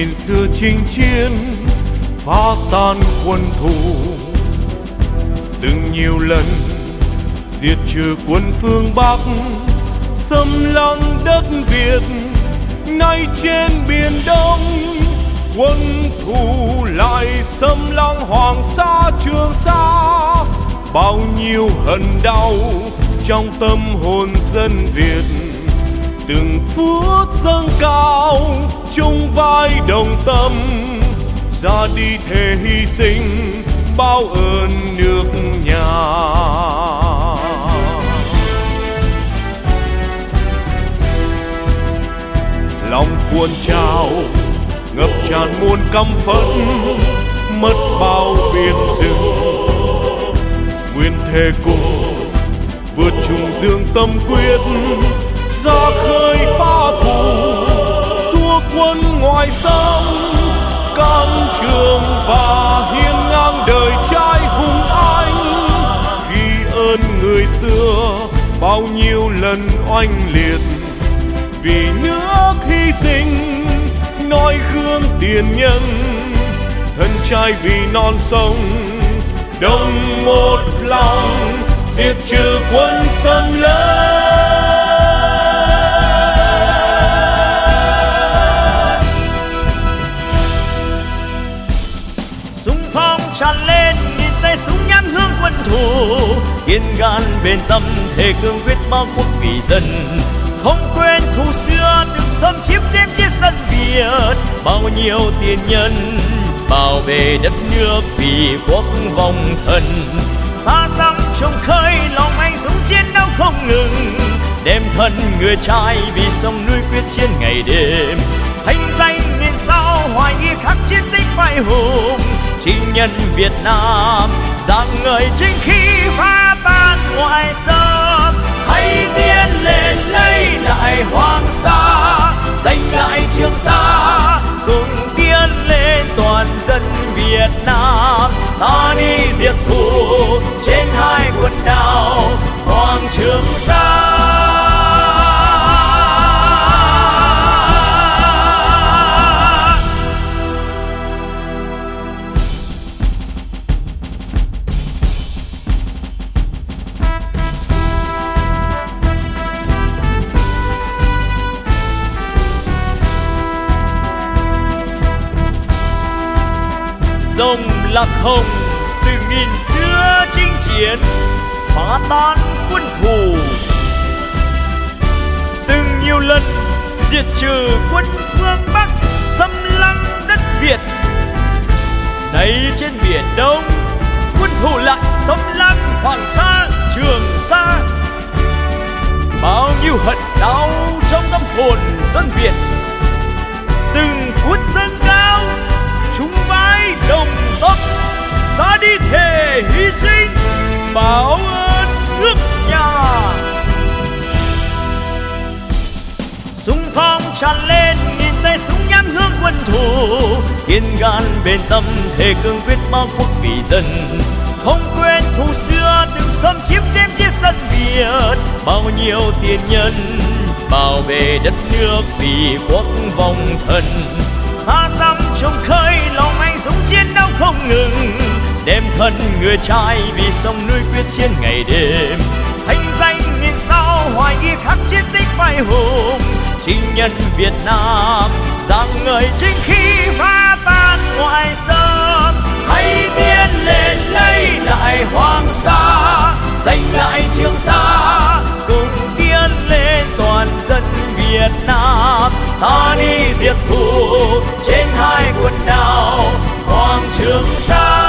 nghìn xưa chinh chiến phá tan quân thù, từng nhiều lần diệt trừ quân phương Bắc, xâm lăng đất Việt. Nay trên biển Đông quân thù lại xâm lăng Hoàng Sa Trường Sa, bao nhiêu hận đau trong tâm hồn dân Việt. Từng phút dâng cao chung vai đồng tâm, ra đi thề hy sinh bao ơn nước nhà. Lòng cuồn trào ngập tràn muôn căm phẫn, mất bao biển rừng. Nguyên thề cùng vượt trùng dương tâm quyết, ra khơi phá thù xua quân ngoài sông. Căng trường và hiên ngang đời trai hùng anh, ghi ơn người xưa bao nhiêu lần oanh liệt. Vì nước hy sinh noi gương tiền nhân, thân trai vì non sông đồng một lòng diệt trừ quân xâm lấn. Súng phong tràn lên nghìn tay súng nhắm hướng quân thù, kiên gan bền tâm thề cương quyết bao quốc vì dân. Không quên thù xưa từng xâm chiếm chém giết dân Việt, bao nhiêu tiền nhân bảo vệ đất nước vì quốc vong thần. Xa xăm trông khơi lòng anh dũng chiến đấu không ngừng, đem thân người trai vì sông núi quyết chiến ngày đêm. Thanh danh miền sau hoài nghi khắc chiến tích vai hùng, chinh nhân Việt Nam rạng ngời chính khí phá tan ngoại xâm. Hãy tiến lên lấy lại Hoàng Sa, giành lại Trường Sa, cùng tiến lên toàn dân Việt Nam. Ta đi diệt thù trên hai quần đảo Hoàng Trường Sa. Dòng lạc hồng từ nghìn xưa chinh chiến phá tan quân thù, từng nhiều lần diệt trừ quân phương Bắc xâm lăng đất Việt. Nay trên biển Đông quân thù lại xâm lăng Hoàng Sa Trường Sa, bao nhiêu hận đau trong tâm hồn dân Việt. Từng phút dâng cao chung vai đồng tâm, ra đi thề hy sinh báo ơn nước nhà. Súng phong tràn lên nghìn tay súng nhắm hướng quân thù, kiên gan bền tâm thề cương quyết bao quốc vì dân. Không quên thù xưa từng xâm chiếm chém giết dân Việt, bao nhiêu tiền nhân bảo vệ đất nước vì quốc vong thần. Xa xăm trông khơi lòng anh dũng chiến đấu không ngừng, đem thân người trai vì sông núi quyết chiến ngày đêm. Thanh danh miền sau hoài nghi khắc chiến tích vai hùng, chinh nhân Việt Nam rạng ngời chính khí phá tan ngoại xâm. Hãy tiến lên lấy lại Hoàng Sa, giành lại Trường Sa, cùng tiến lên toàn dân Việt Nam. Ta đi diệt thù trên hai quần đảo Hoàng Trường Sa.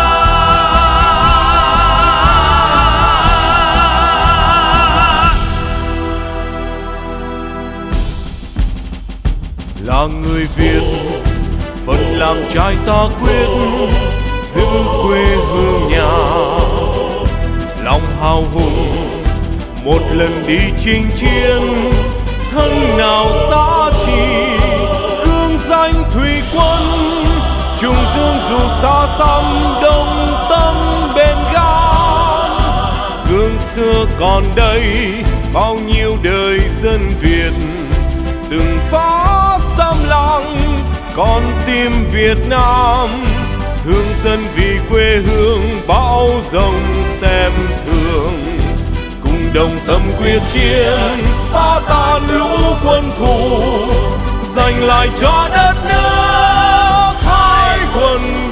Là người Việt phần làm trai ta quyết giữ quê hương nhà. Lòng hào hùng một lần đi chinh chiến, thân nào xa chỉ gương danh thủy quân. Trùng dương dù xa xăm đông tâm bên gan, gương xưa còn đây bao nhiêu đời dân Việt từng phá xâm lăng con tim Việt Nam thương dân vì quê hương bão giông xem thường, cùng đồng tâm quyết chiến phá tan lũ quân thù, giành lại cho đất nước hải quân